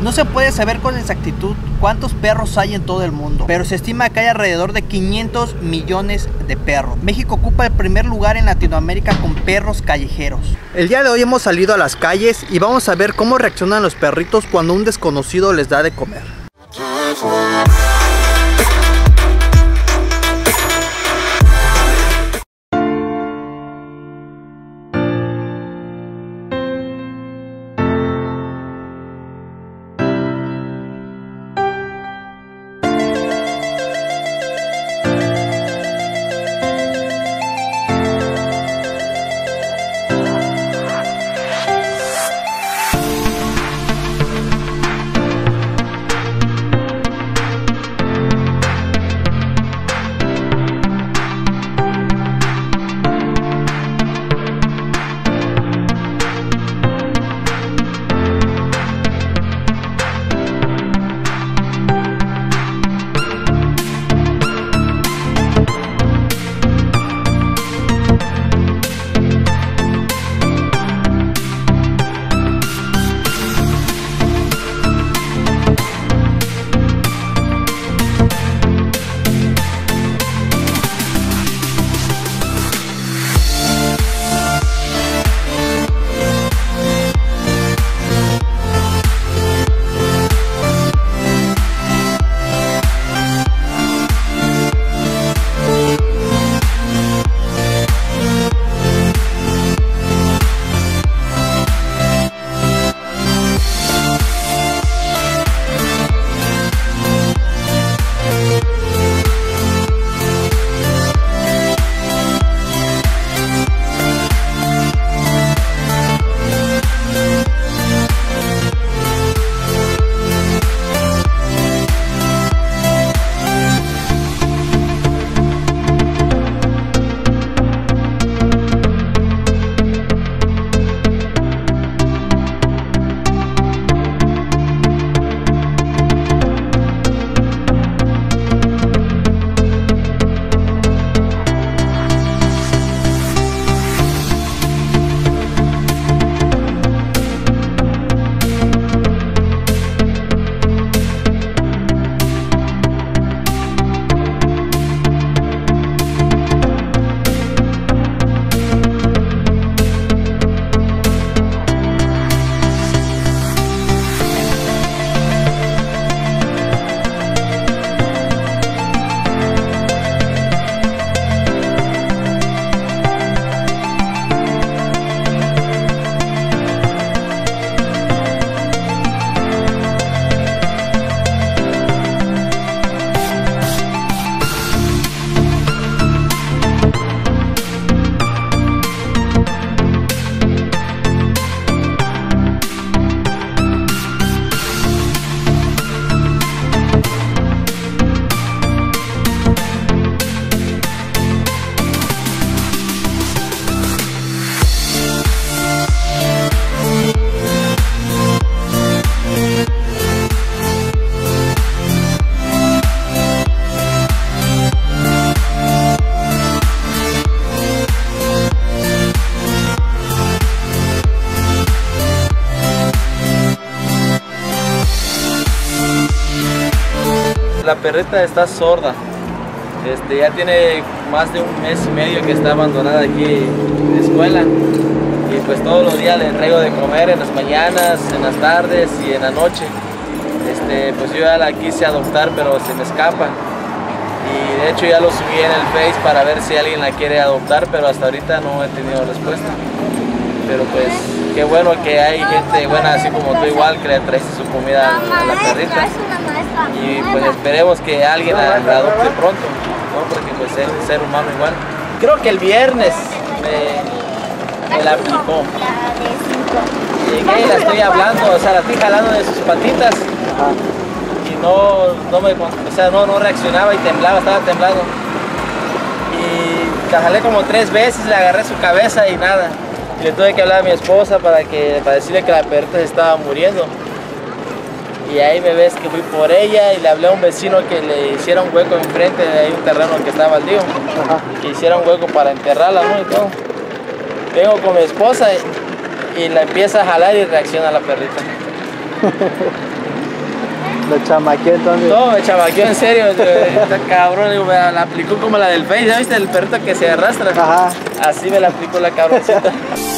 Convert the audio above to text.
No se puede saber con exactitud cuántos perros hay en todo el mundo, pero se estima que hay alrededor de 500 millones de perros. México ocupa el primer lugar en Latinoamérica con perros callejeros. El día de hoy hemos salido a las calles y vamos a ver cómo reaccionan los perritos cuando un desconocido les da de comer. La perrita está sorda, ya tiene más de un mes y medio que está abandonada aquí en la escuela y pues todos los días le traigo de comer en las mañanas, en las tardes y en la noche. Pues yo ya la quise adoptar pero se me escapa y de hecho ya lo subí en el Face para ver si alguien la quiere adoptar, pero hasta ahorita no he tenido respuesta. Pero pues qué bueno que hay gente buena así como tú igual que le traes su comida a la perrita. Y pues esperemos que alguien la adopte pronto, ¿no? Porque pues es un ser humano igual. Creo que el viernes me la aplicó. Llegué y la estoy hablando, o sea, la estoy jalando de sus patitas. Y no reaccionaba y temblaba, estaba temblando. Y la jalé como 3 veces, le agarré su cabeza y nada. Y le tuve que hablar a mi esposa para decirle que la perrita se estaba muriendo. Y ahí me ves que fui por ella y le hablé a un vecino que le hiciera un hueco enfrente de ahí un terreno que estaba baldío. Que hiciera un hueco para enterrarla, ¿no? Y todo. Vengo con mi esposa y la empieza a jalar y reacciona la perrita. Lo chamaqueó entonces. No, me chamaqueó en serio, esta cabrón, digo, me la aplicó como la del Face, ¿ya viste el perrito que se arrastra? Ajá. Así me la aplicó la cabroncita.